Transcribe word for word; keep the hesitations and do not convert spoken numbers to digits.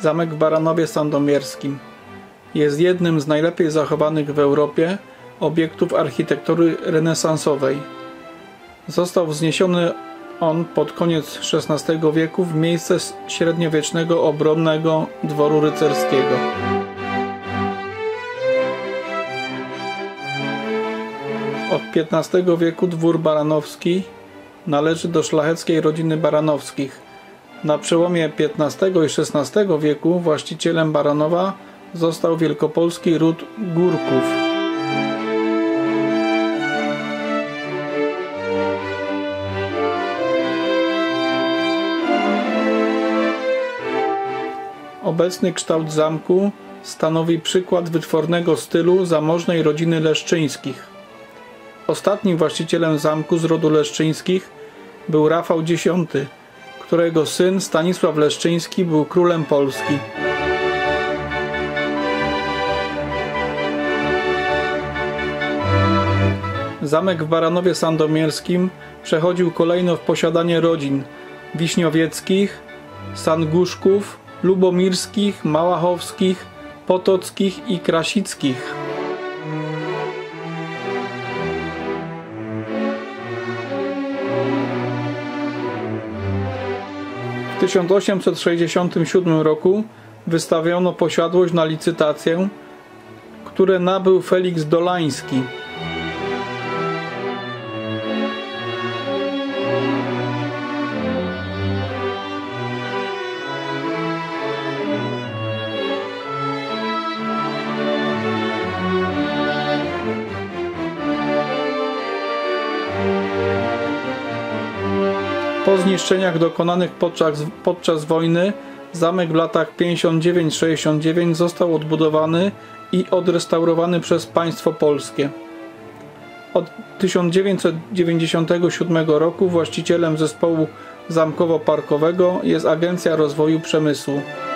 Zamek w Baranowie Sandomierskim jest jednym z najlepiej zachowanych w Europie obiektów architektury renesansowej. Został wzniesiony on pod koniec szesnastego wieku w miejsce średniowiecznego obronnego dworu rycerskiego. Od piętnastego wieku dwór baranowski należy do szlacheckiej rodziny Baranowskich. Na przełomie piętnastego i szesnastego wieku właścicielem Baranowa został wielkopolski ród Górków. Obecny kształt zamku stanowi przykład wytwornego stylu zamożnej rodziny Leszczyńskich. Ostatnim właścicielem zamku z rodu Leszczyńskich był Rafał Dziesiąty, którego syn Stanisław Leszczyński był królem Polski. Zamek w Baranowie Sandomierskim przechodził kolejno w posiadanie rodzin Wiśniowieckich, Sanguszków, Lubomirskich, Małachowskich, Potockich i Krasickich. W tysiąc osiemset sześćdziesiątym siódmym roku wystawiono posiadłość na licytację, które nabył Feliks Dolański. Po zniszczeniach dokonanych podczas, podczas wojny zamek w latach pięćdziesiąt dziewięć sześćdziesiąt dziewięć został odbudowany i odrestaurowany przez państwo polskie. Od tysiąc dziewięćset dziewięćdziesiątego siódmego roku właścicielem zespołu zamkowo-parkowego jest Agencja Rozwoju Przemysłu.